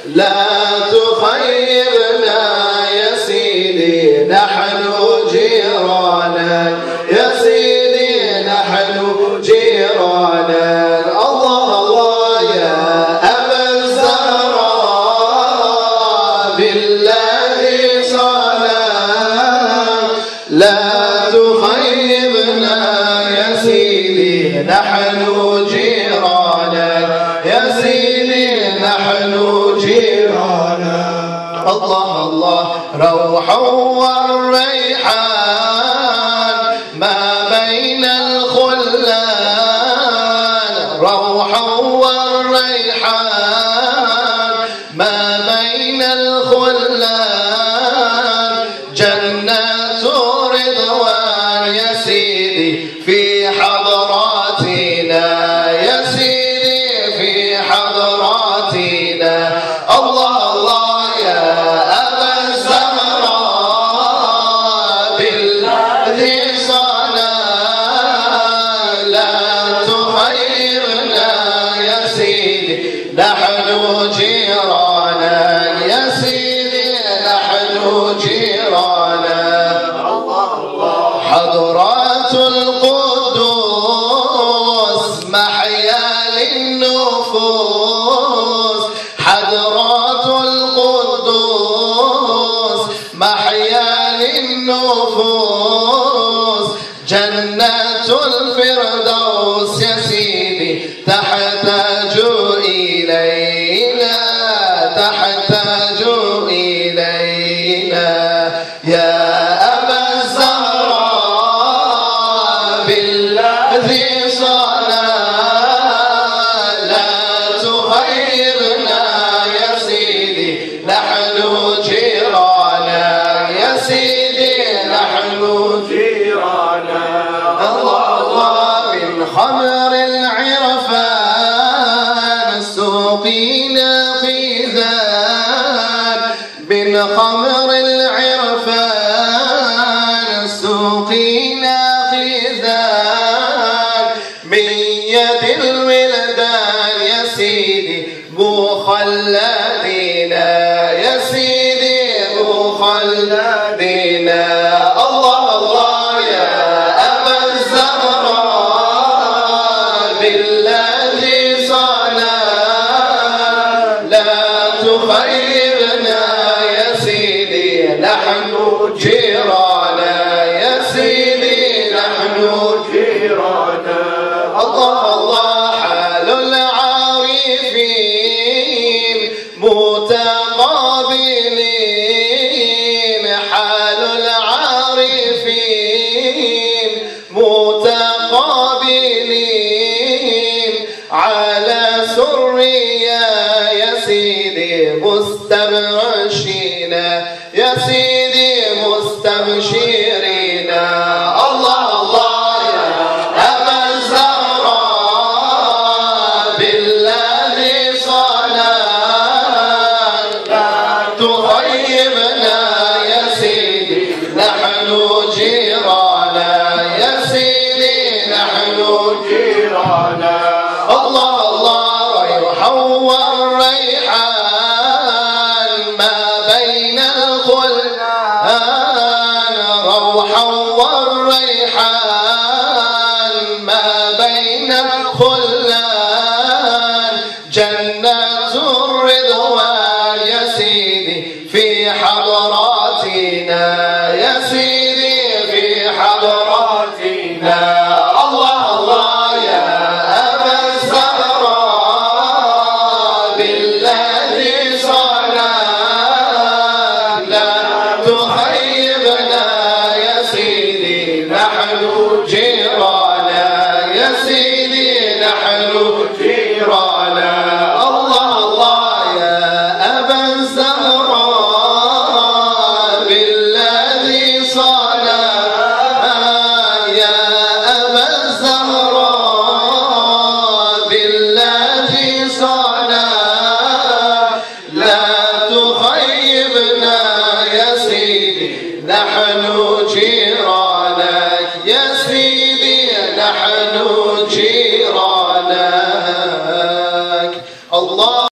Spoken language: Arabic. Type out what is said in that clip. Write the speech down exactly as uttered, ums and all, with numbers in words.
لا تخيبنا يا سيدي نحن جيرانك يا سيدي نحن جيرانك. الله الله يا أبا الزهراء بالله صلاة لا تخيبنا يا سيدي نحن جيرانك يا سيدي نحن جيرانك. الله الله روحا والريحان ما بين الخلان روحا والريحان ما بين الخلان جنات رضوان يا سيدي في حضراتنا يا سيدي في حضراتنا. الله الله يا أبا الزهراء بالله صلاة لا تخيرنا يا سيدي نحن جيرانك يا سيدي نحن جيرانك. حضرات القدوس محيا للنفوس حضرات القدوس محيا للنفوس جنة الفردوس يا سيدي تحتاج إلينا تحتاج إلينا يا أبا الزهراء بالله صلاة لا تخيرنا يا سيدي نحن جيرانك يا سيدي نحن جيرانك. الله الله من خمر العرفان سوقينا خيزان من خمر العرفان سوقينا خيزان من يد الولدان يا سيدي مخلدينا يا سيدي مخلدينا. الله الله يا أبا الزهراء بالله صلاة لا تخيرنا يا سيدي نحن جيرانا يا سيدي نحن جيرانا. الله الله حال العارفين متقابلين حال العارفين متقابلين على سريا يا سيدي مستبشرين يا سيدي مستبشرين. الله الله يا أبا الزهراء بالله صلاة لا تخيبنا يا سيدي نحن جيرانا يا سيدي نحن جيرانا. الله الله روحا والريحان ما بين الخلان روحا والريحان ما بين الخلان جنات الرضوان يا سيدي في حضراتنا يا سيدي في حضراتنا. الله الله يا أبا الزهراء بالله صلاة لا تخيبنا يا سيدي نحن جيرانا يا سيدي نحن جيرانا. الله الله يا أبا الزهراء بالله صلاة يا أبا الزهراء بالله صلاة لا تخيبنا يا سيدي نحن جيرانك يا سيدي نحن جيرانك. الله